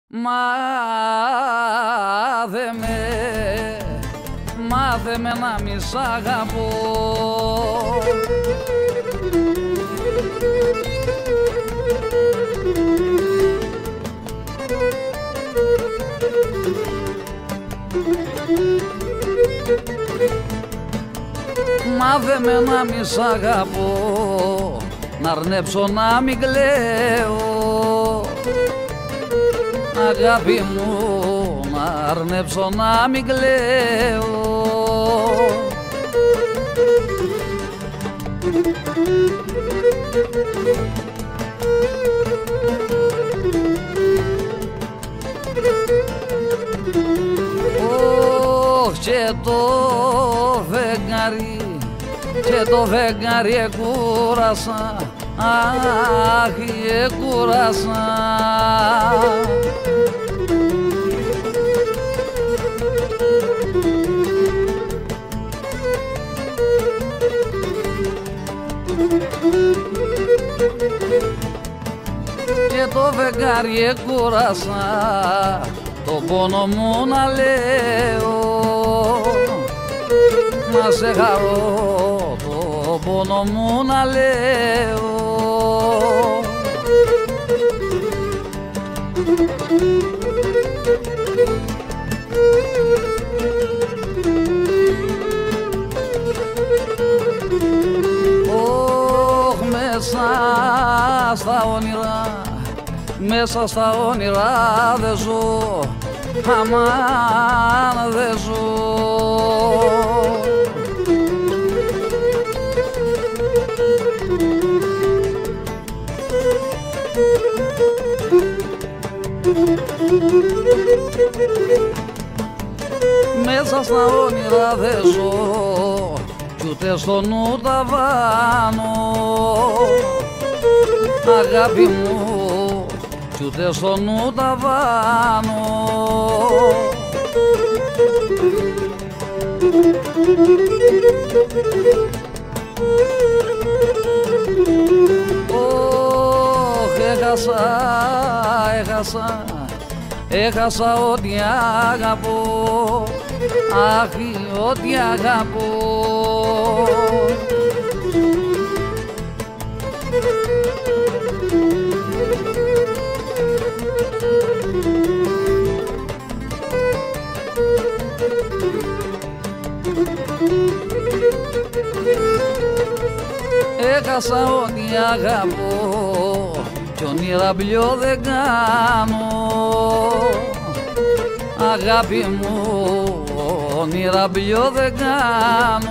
Μάθε με να μη σ' αγαπώ. Μάθε με να μη σ' αγαπώ, να αρνέψω να μην κλαίω. Αγάπη μου, να αρνέψω να μην κλαίω. Και το φεγγάρι εκούρασα, αχ, εκούρασα. Και το φεγγάρι εκούρασα, το πόνο μου να λέω. Να σε χαρώ, το πόνο μου να λέω. Ωχ, μέσα στα όνειρα δεν ζω, αμάν δεν ζω. Μέσα στα όνειρα δεν ζω κι ούτε στο νου τα βάνω. Αγάπη μου, κι ούτε στο νου τα βάνω. Έχασα ό,τι αγαπώ, αχ, ό,τι αγαπώ. Έχασα ό,τι αγαπώ κι όνειρα μπλιό δεν κάνω. Αγάπη μου, όνειρα μπλιό δεν κάνω.